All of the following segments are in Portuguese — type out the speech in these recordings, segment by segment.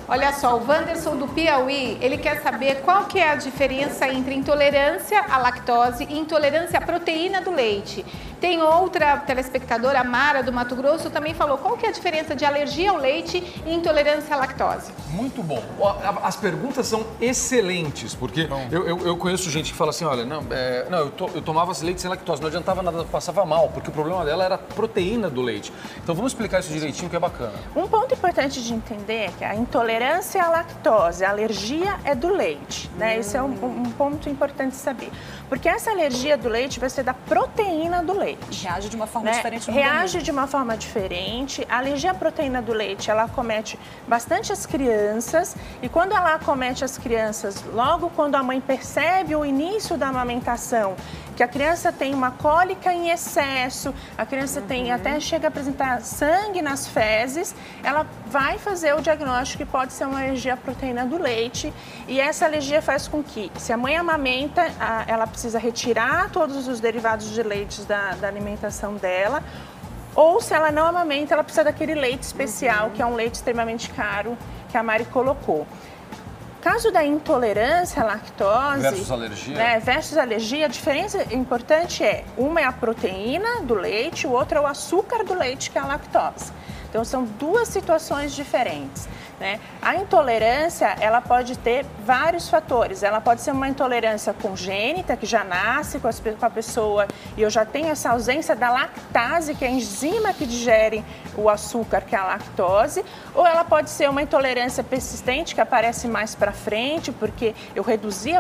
Olha só, o Wanderson do Piauí, ele quer saber qual que é a diferença entre intolerância à lactose e intolerância à proteína do leite. Tem outra telespectadora, a Mara do Mato Grosso, também falou qual que é a diferença de alergia ao leite e intolerância à lactose. Muito bom. As perguntas são excelentes, porque eu conheço gente que fala assim, olha, eu tomava leite sem lactose, não adiantava nada, passava mal, porque o problema dela era a proteína do leite. Então vamos explicar isso direitinho, que é bacana. Um ponto importante de entender é que a intolerância à lactose, a alergia é do leite, né? Esse é um ponto importante de saber. Porque essa alergia do leite vai ser da proteína do leite. Reage de uma forma diferente no Reage organismo. de uma forma diferente. A alergia à proteína do leite, ela acomete bastante as crianças. E quando ela acomete as crianças, logo quando a mãe percebe o início da amamentação, que a criança tem uma cólica em excesso, a criança até chega a apresentar sangue nas fezes, ela vai fazer o diagnóstico que pode ser uma alergia à proteína do leite. E essa alergia faz com que, se a mãe amamenta, ela precisa retirar todos os derivados de leite da alimentação dela, ou se ela não amamenta, ela precisa daquele leite especial, que é um leite extremamente caro, que a Mari colocou. Caso da intolerância à lactose versus alergia, a diferença importante uma é a proteína do leite, o outro é o açúcar do leite, que é a lactose. Então, são duas situações diferentes, né? A intolerância, ela pode ter vários fatores. Ela pode ser uma intolerância congênita, que já nasce com a pessoa e eu já tenho essa ausência da lactase, que é a enzima que digere o açúcar, que é a lactose. Ou ela pode ser uma intolerância persistente, que aparece mais para frente, porque eu reduzi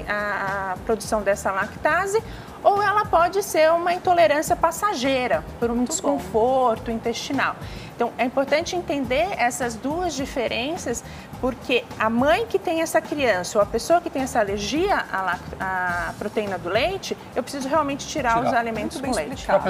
a produção dessa lactase. Ou ela pode ser uma intolerância passageira, por um desconforto intestinal. Então, é importante entender essas duas diferenças, porque a mãe que tem essa criança ou a pessoa que tem essa alergia à proteína do leite, eu preciso realmente tirar os alimentos com leite.